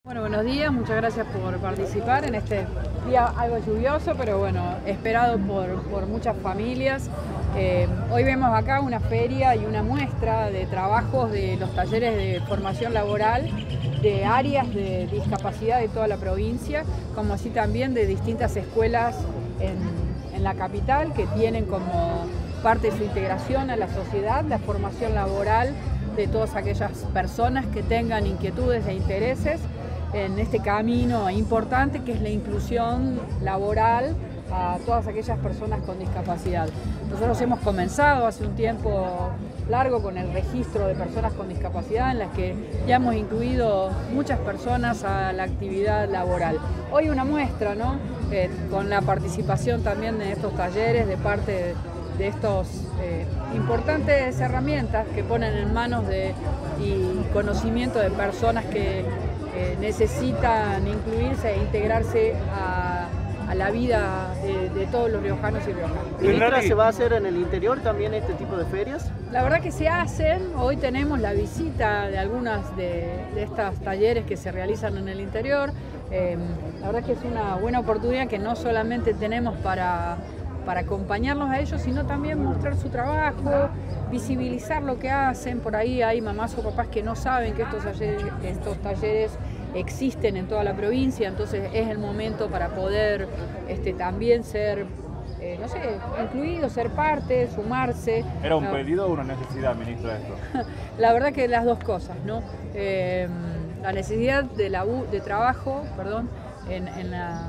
Bueno, buenos días, muchas gracias por participar en este día algo lluvioso, pero bueno, esperado por muchas familias. Hoy vemos acá una feria y una muestra de trabajos de los talleres de formación laboral de áreas de discapacidad de toda la provincia, como así también de distintas escuelas en la capital que tienen como parte de su integración a la sociedad la formación laboral de todas aquellas personas que tengan inquietudes e intereses en este camino importante que es la inclusión laboral a todas aquellas personas con discapacidad. Nosotros hemos comenzado hace un tiempo largo con el registro de personas con discapacidad en las que ya hemos incluido muchas personas a la actividad laboral. Hoy una muestra, ¿no? Con la participación también de estos talleres de parte de estos importantes herramientas que ponen en manos y conocimiento de personas que necesitan incluirse e integrarse a la vida de todos los riojanos y riojanas. ¿Ministra, se va a hacer en el interior también este tipo de ferias? La verdad que se hacen. Hoy tenemos la visita de algunas de estos talleres que se realizan en el interior. La verdad que es una buena oportunidad que no solamente tenemos para acompañarlos a ellos, sino también mostrar su trabajo, visibilizar lo que hacen. Por ahí hay mamás o papás que no saben que estos talleres existen en toda la provincia, entonces es el momento para poder también ser, no sé, incluidos, ser parte, sumarse. ¿Era un pedido o una necesidad, ministra, esto? La verdad que las dos cosas, ¿no? La necesidad de trabajo, perdón, en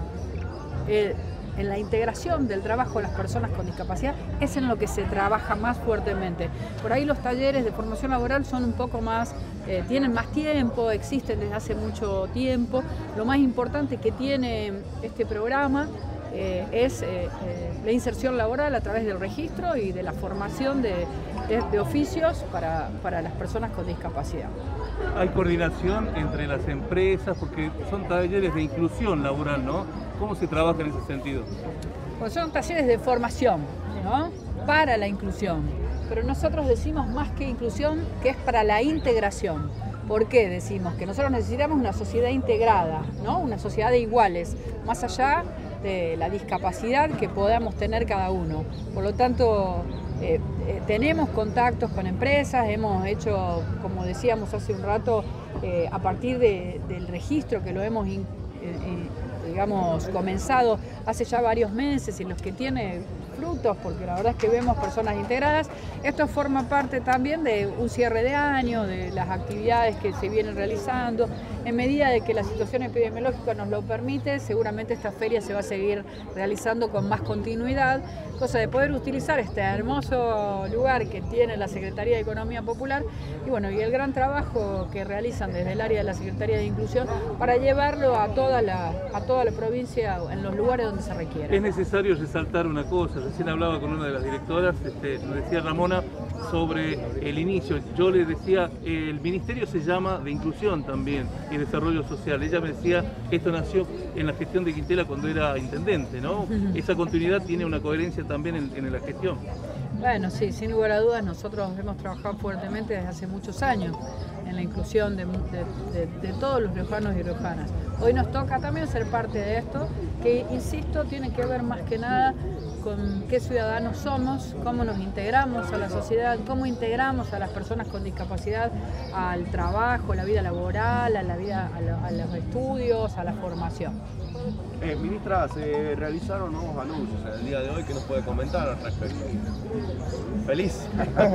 la integración del trabajo de las personas con discapacidad es en lo que se trabaja más fuertemente. Por ahí los talleres de formación laboral son un poco más, tienen más tiempo, existen desde hace mucho tiempo. Lo más importante que tiene este programa es la inserción laboral a través del registro y de la formación de oficios para las personas con discapacidad. Hay coordinación entre las empresas porque son talleres de inclusión laboral, ¿no? ¿Cómo se trabaja en ese sentido? Pues son talleres de formación, ¿no? Para la inclusión, pero nosotros decimos más que inclusión, que es para la integración. ¿Por qué decimos? Que nosotros necesitamos una sociedad integrada, ¿no? Una sociedad de iguales, más allá de la discapacidad que podamos tener cada uno. Por lo tanto, tenemos contactos con empresas, hemos hecho, como decíamos hace un rato, a partir del registro que lo hemos digamos, comenzado hace ya varios meses y los que tiene frutos, porque la verdad es que vemos personas integradas. Esto forma parte también de un cierre de año, de las actividades que se vienen realizando. En medida de que la situación epidemiológica nos lo permite, seguramente esta feria se va a seguir realizando con más continuidad, cosa de poder utilizar este hermoso lugar que tiene la Secretaría de Economía Popular y bueno, y el gran trabajo que realizan desde el área de la Secretaría de Inclusión para llevarlo a toda la provincia en los lugares donde se requiera. Es necesario resaltar una cosa, recién hablaba con una de las directoras, nos decía Ramona sobre el inicio. Yo le decía, el ministerio se llama de inclusión también y desarrollo social. Ella me decía que esto nació en la gestión de Quintela cuando era intendente, ¿no? Esa continuidad tiene una coherencia también en la gestión. Bueno, sí, sin lugar a dudas, nosotros hemos trabajado fuertemente desde hace muchos años en la inclusión de todos los riojanos y riojanas. Hoy nos toca también ser parte de esto, que, insisto, tiene que ver más que nada con qué ciudadanos somos, cómo nos integramos a la sociedad, cómo integramos a las personas con discapacidad al trabajo, a la vida laboral, a los estudios, a la formación. Ministra, se realizaron nuevos anuncios en el día de hoy. ¿Qué nos puede comentar al respecto? ¿Feliz?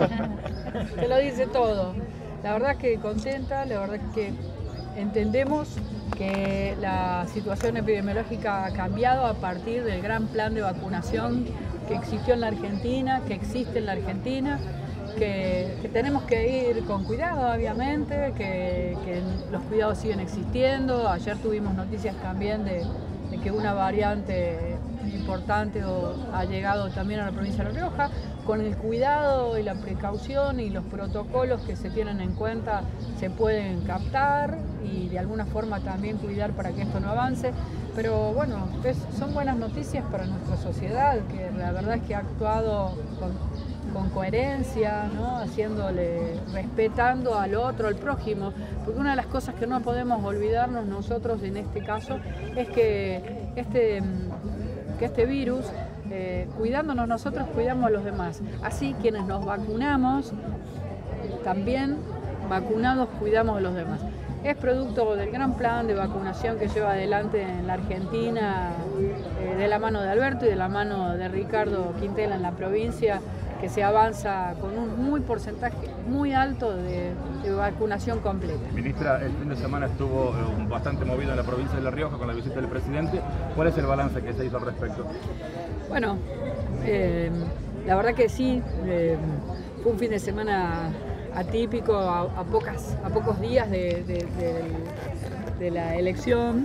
Te lo dice todo. La verdad que contenta, la verdad que entendemos que la situación epidemiológica ha cambiado a partir del gran plan de vacunación que existió en la Argentina, que existe en la Argentina, que tenemos que ir con cuidado, obviamente, que los cuidados siguen existiendo. Ayer tuvimos noticias también de que una variante importante ha llegado también a la provincia de La Rioja. Con el cuidado y la precaución y los protocolos que se tienen en cuenta se pueden captar y de alguna forma también cuidar para que esto no avance. Pero bueno, son buenas noticias para nuestra sociedad, que la verdad es que ha actuado con coherencia, ¿no? Respetando al otro, al prójimo, porque una de las cosas que no podemos olvidarnos nosotros en este caso es que este virus, cuidándonos nosotros, cuidamos a los demás. Así quienes nos vacunamos, también vacunados cuidamos a los demás. Es producto del gran plan de vacunación que lleva adelante en la Argentina, de la mano de Alberto y de la mano de Ricardo Quintela en la provincia, que se avanza con un porcentaje muy alto de vacunación completa. Ministra, el fin de semana estuvo bastante movido en la provincia de La Rioja con la visita del presidente. ¿Cuál es el balance que se hizo al respecto? Bueno, la verdad que sí, fue un fin de semana atípico, a pocos días de la elección.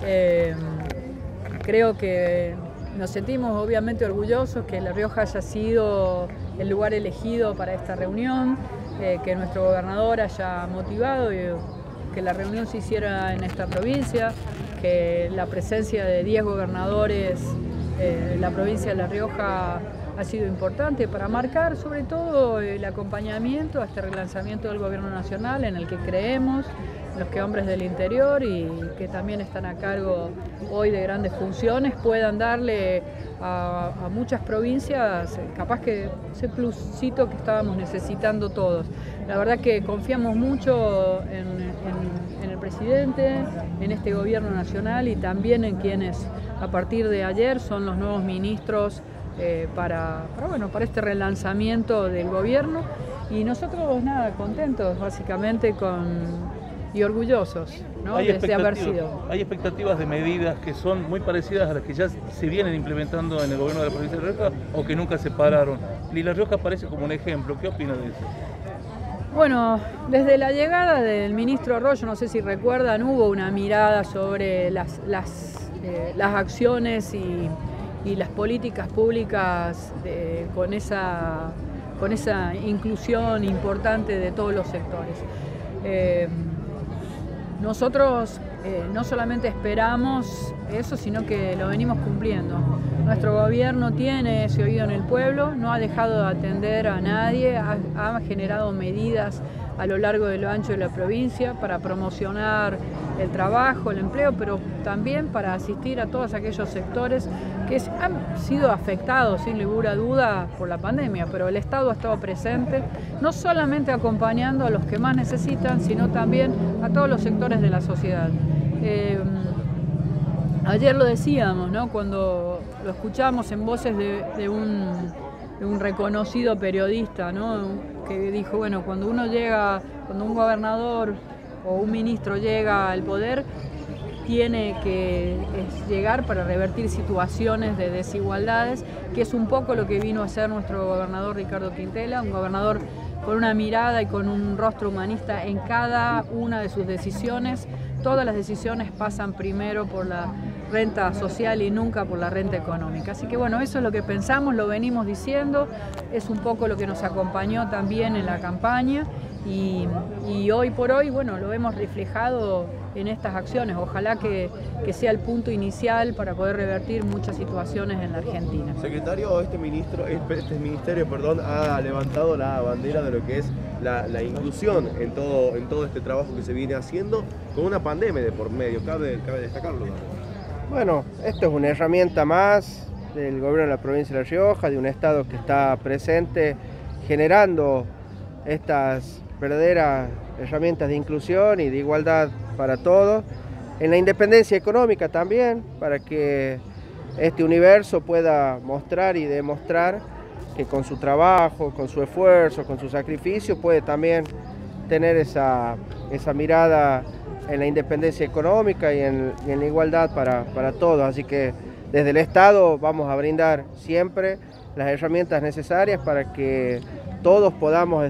Creo que nos sentimos obviamente orgullosos que La Rioja haya sido el lugar elegido para esta reunión, que nuestro gobernador haya motivado que la reunión se hiciera en esta provincia, que la presencia de 10 gobernadores en la provincia de La Rioja ha sido importante para marcar sobre todo el acompañamiento a este relanzamiento del gobierno nacional en el que creemos, los que hombres del interior y que también están a cargo hoy de grandes funciones puedan darle a muchas provincias capaz que ese plusito que estábamos necesitando todos. La verdad que confiamos mucho en el presidente, en este gobierno nacional y también en quienes a partir de ayer son los nuevos ministros para este relanzamiento del gobierno y nosotros nada, contentos básicamente y orgullosos, ¿no? de haber sido. Hay expectativas de medidas que son muy parecidas a las que ya se vienen implementando en el gobierno de la provincia de La Rioja o que nunca se pararon. Y La Rioja aparece como un ejemplo. ¿Qué opina de eso? Bueno, desde la llegada del ministro Arroyo, no sé si recuerdan, hubo una mirada sobre las acciones y las políticas públicas con esa inclusión importante de todos los sectores. Nosotros no solamente esperamos eso, sino que lo venimos cumpliendo. Nuestro gobierno tiene ese oído en el pueblo, no ha dejado de atender a nadie, ha generado medidas a lo largo de lo ancho de la provincia para promocionar el trabajo, el empleo, pero también para asistir a todos aquellos sectores que han sido afectados, sin ninguna duda, por la pandemia, pero el Estado ha estado presente, no solamente acompañando a los que más necesitan, sino también a todos los sectores de la sociedad. Ayer lo decíamos, ¿no? Cuando lo escuchamos en voces de un reconocido periodista, ¿no? Que dijo, bueno, cuando un gobernador o un ministro llega al poder, tiene que llegar para revertir situaciones de desigualdades, que es un poco lo que vino a hacer nuestro gobernador Ricardo Quintela, un gobernador con una mirada y con un rostro humanista en cada una de sus decisiones. Todas las decisiones pasan primero por la renta social y nunca por la renta económica. Así que bueno, eso es lo que pensamos, lo venimos diciendo, es un poco lo que nos acompañó también en la campaña y hoy por hoy, bueno, lo hemos reflejado en estas acciones. Ojalá que sea el punto inicial para poder revertir muchas situaciones en la Argentina. Secretario, este ministerio ha levantado la bandera de lo que es la inclusión en todo este trabajo que se viene haciendo con una pandemia de por medio, cabe destacarlo también. Bueno, esto es una herramienta más del gobierno de la provincia de La Rioja, de un Estado que está presente generando estas verdaderas herramientas de inclusión y de igualdad para todos, en la independencia económica también, para que este universo pueda mostrar y demostrar que con su trabajo, con su esfuerzo, con su sacrificio, puede también tener esa mirada en la independencia económica y en la igualdad para todos. Así que desde el Estado vamos a brindar siempre las herramientas necesarias para que todos podamos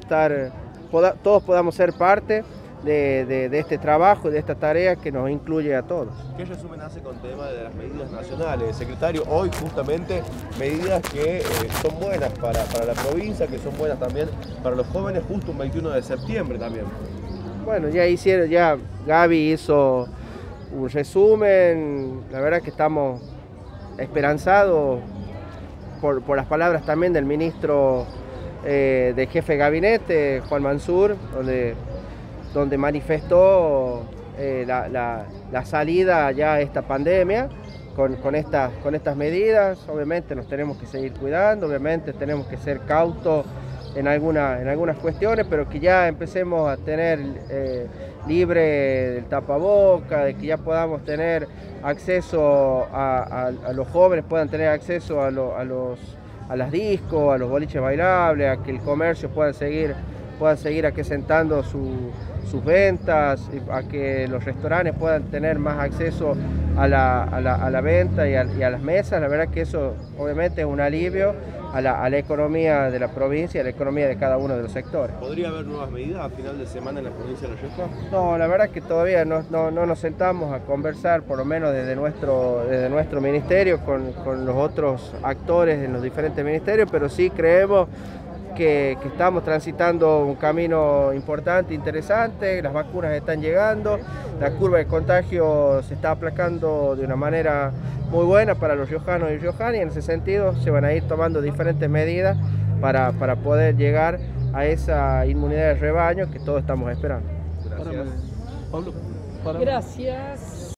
ser parte de este trabajo, de esta tarea que nos incluye a todos. ¿Qué resumen hace con el tema de las medidas nacionales? Secretario, hoy justamente medidas que son buenas para la provincia, que son buenas también para los jóvenes, justo un 21 de septiembre también. Bueno, ya Gaby hizo un resumen, la verdad que estamos esperanzados por las palabras también del ministro del jefe de gabinete, Juan Mansur, donde manifestó la salida ya a esta pandemia con estas medidas. Obviamente nos tenemos que seguir cuidando, obviamente tenemos que ser cautos en algunas cuestiones, pero que ya empecemos a tener libre del tapaboca, de que ya podamos tener acceso a los jóvenes, puedan tener acceso a las discos, a los boliches bailables, a que el comercio pueda seguir acrecentando sus ventas, a que los restaurantes puedan tener más acceso a la venta y a las mesas. La verdad que eso obviamente es un alivio a la economía de la provincia, a la economía de cada uno de los sectores. ¿Podría haber nuevas medidas a final de semana en la provincia de La Rioja? No, la verdad que todavía no nos sentamos a conversar, por lo menos desde nuestro ministerio, con los otros actores en los diferentes ministerios, pero sí creemos que estamos transitando un camino importante, interesante. Las vacunas están llegando, la curva de contagio se está aplacando de una manera muy buena para los riojanos y riojanas, y en ese sentido se van a ir tomando diferentes medidas para poder llegar a esa inmunidad de rebaño que todos estamos esperando. Gracias. Pablo, Gracias.